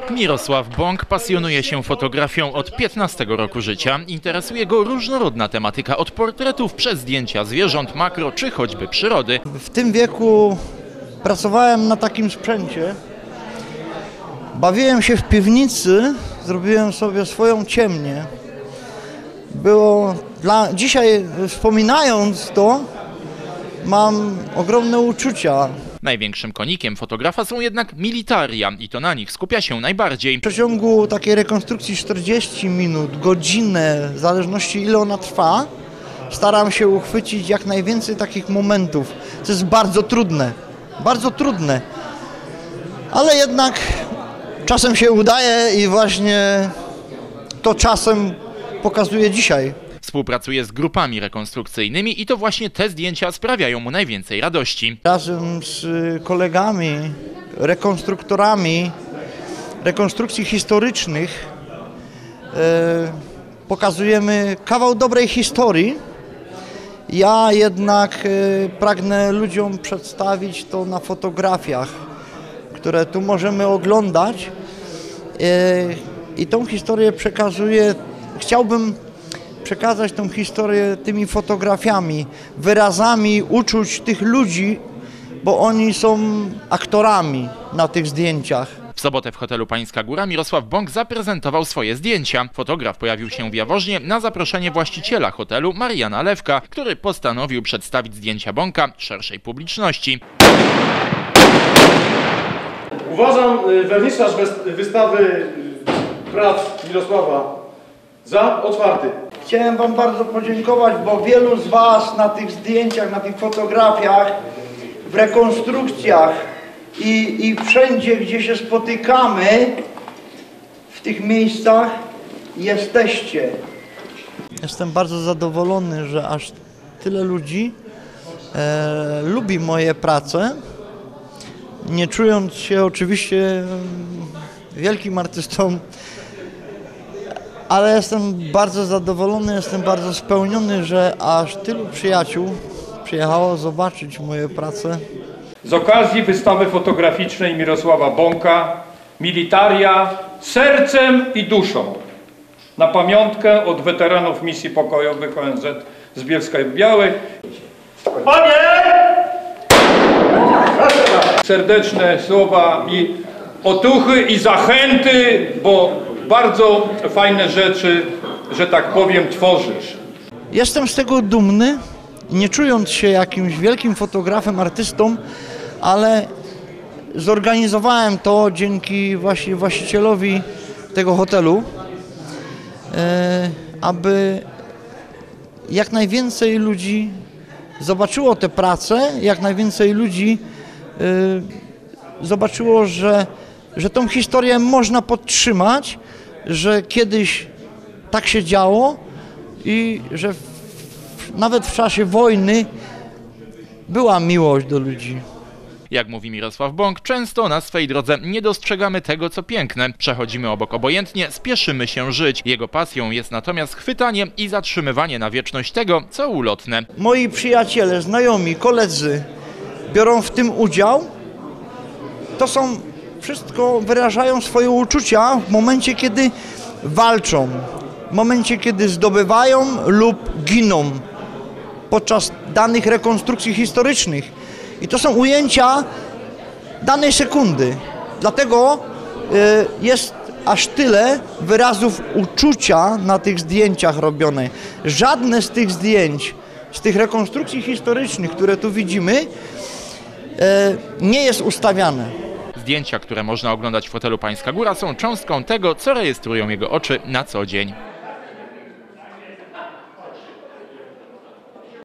Mirosław Bąk pasjonuje się fotografią od 15 roku życia. Interesuje go różnorodna tematyka, od portretów przez zdjęcia zwierząt, makro czy choćby przyrody. W tym wieku pracowałem na takim sprzęcie. Bawiłem się w piwnicy, zrobiłem sobie swoją ciemnię. Dzisiaj wspominając to, mam ogromne uczucia. Największym konikiem fotografa są jednak militaria i to na nich skupia się najbardziej. W przeciągu takiej rekonstrukcji 40 minut, godzinę, w zależności ile ona trwa, staram się uchwycić jak najwięcej takich momentów. To jest bardzo trudne, ale jednak czasem się udaje i właśnie to czasem pokazuje dzisiaj. Współpracuje z grupami rekonstrukcyjnymi i to właśnie te zdjęcia sprawiają mu najwięcej radości. Razem z kolegami, rekonstruktorami rekonstrukcji historycznych pokazujemy kawał dobrej historii. Ja jednak pragnę ludziom przedstawić to na fotografiach, które tu możemy oglądać i tą historię przekazuję. Chciałbym przekazać tą historię tymi fotografiami, wyrazami uczuć tych ludzi, bo oni są aktorami na tych zdjęciach. W sobotę w hotelu Pańska Góra Mirosław Bąk zaprezentował swoje zdjęcia. Fotograf pojawił się w Jaworznie na zaproszenie właściciela hotelu Mariana Lewka, który postanowił przedstawić zdjęcia Bąka szerszej publiczności. Uważam wernisaż wystawy prac Mirosława za otwarty. Chciałem Wam bardzo podziękować, bo wielu z Was na tych zdjęciach, na tych fotografiach, w rekonstrukcjach i wszędzie, gdzie się spotykamy, w tych miejscach jesteście. Jestem bardzo zadowolony, że aż tyle ludzi lubi moje prace, nie czując się oczywiście wielkim artystą, ale jestem bardzo zadowolony, jestem bardzo spełniony, że aż tylu przyjaciół przyjechało zobaczyć moje prace. Z okazji wystawy fotograficznej Mirosława Bąka Militaria sercem i duszą na pamiątkę od weteranów misji pokojowych ONZ z Bielska-Białej. Panie! Serdeczne słowa i otuchy i zachęty, bo bardzo fajne rzeczy, że tak powiem, tworzysz. Jestem z tego dumny, nie czując się jakimś wielkim fotografem, artystą, ale zorganizowałem to dzięki właśnie właścicielowi tego hotelu, aby jak najwięcej ludzi zobaczyło te prace, jak najwięcej ludzi zobaczyło, że tą historię można podtrzymać, że kiedyś tak się działo i że nawet w czasie wojny była miłość do ludzi. Jak mówi Mirosław Bąk, często na swej drodze nie dostrzegamy tego, co piękne. Przechodzimy obok obojętnie, spieszymy się żyć. Jego pasją jest natomiast chwytanie i zatrzymywanie na wieczność tego, co ulotne. Moi przyjaciele, znajomi, koledzy biorą w tym udział. To są wszystko wyrażają swoje uczucia w momencie, kiedy walczą, w momencie, kiedy zdobywają lub giną podczas danych rekonstrukcji historycznych. I to są ujęcia danej sekundy. Dlatego jest aż tyle wyrazów uczucia na tych zdjęciach robione. Żadne z tych zdjęć, z tych rekonstrukcji historycznych, które tu widzimy, nie jest ustawiane. Zdjęcia, które można oglądać w hotelu Pańska Góra, są cząstką tego, co rejestrują jego oczy na co dzień.